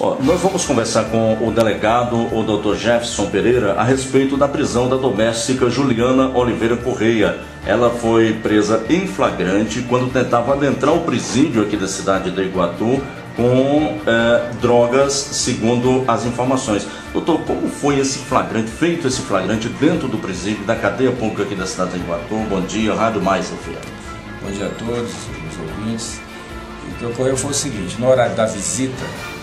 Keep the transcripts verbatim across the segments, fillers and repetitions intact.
Nós vamos conversar com o delegado, o doutor Jefferson Pereira, a respeito da prisão da doméstica Juliana Oliveira Correia. Ela foi presa em flagrante quando tentava adentrar o presídio aqui da cidade de Iguatu com é, drogas, segundo as informações. Doutor, como foi esse flagrante, feito esse flagrante dentro do presídio da cadeia pública aqui da cidade de Iguatu? Bom dia, Rádio Mais F M. Bom dia a todos os ouvintes. O que ocorreu foi o seguinte: no horário da visita,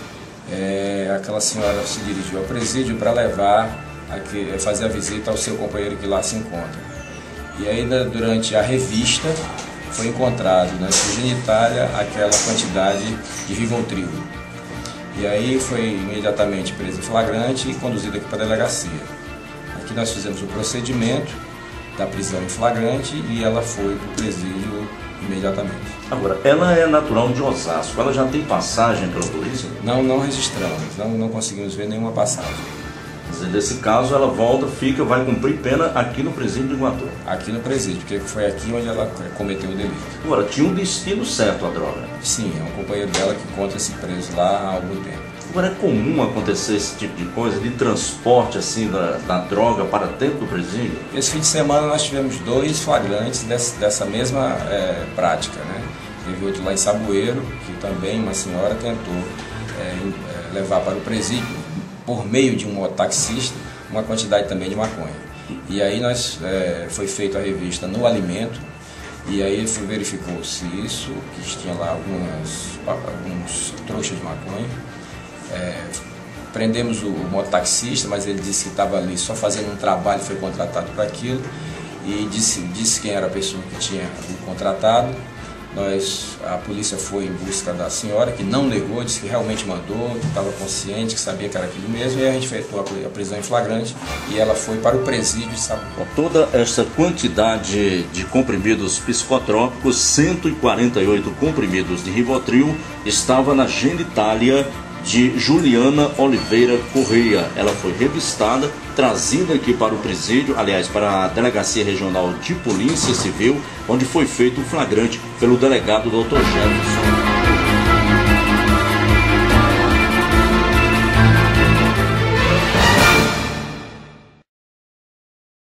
é, aquela senhora se dirigiu ao presídio para levar, a, fazer a visita ao seu companheiro que lá se encontra. E aí, durante a revista, foi encontrado na sua genitália aquela quantidade de Rivotril. E aí foi imediatamente presa em flagrante e conduzida aqui para a delegacia. Aqui nós fizemos o procedimento da prisão em flagrante e ela foi para o presídio imediatamente. Agora, ela é natural de Osasco, ela já tem passagem pela polícia? Não, não registramos, não, não conseguimos ver nenhuma passagem. Nesse caso, ela volta, fica, vai cumprir pena aqui no presídio de Iguatu. Aqui no presídio, porque foi aqui onde ela cometeu o delito. Agora, tinha um destino certo a droga? Sim, é um companheiro dela que encontra-se preso lá há algum tempo. Agora, é comum acontecer esse tipo de coisa, de transporte assim da, da droga para dentro do presídio? Esse fim de semana nós tivemos dois flagrantes dessa, dessa mesma é, prática, né? Teve outro lá em Saboeiro, que também uma senhora tentou é, levar para o presídio, por meio de um mototaxista, uma quantidade também de maconha. E aí nós, é, foi feita a revista no alimento, e aí verificou-se isso, que tinha lá algumas, alguns trouxas de maconha. É, prendemos o, o mototaxista, mas ele disse que estava ali só fazendo um trabalho, foi contratado para aquilo, e disse, disse quem era a pessoa que tinha o contratado. Nós, a polícia foi em busca da senhora, que não negou, disse que realmente mandou, que estava consciente, que sabia que era aquilo mesmo, e a gente efetuou a prisão em flagrante e ela foi para o presídio de Saboeiro. Toda essa quantidade de comprimidos psicotrópicos, cento e quarenta e oito comprimidos de Rivotril, estava na genitália de Juliana Oliveira Correia. Ela foi revistada, trazida aqui para o presídio, aliás, para a Delegacia Regional de Polícia Civil, onde foi feito o flagrante pelo delegado doutor Jefferson.